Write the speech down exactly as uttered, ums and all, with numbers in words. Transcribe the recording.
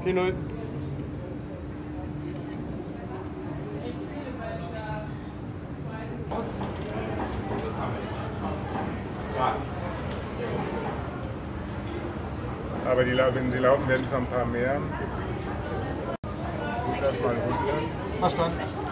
vier null. Aber die, wenn sie laufen, werden es noch ein paar mehr. Gut, erstmal Verstanden.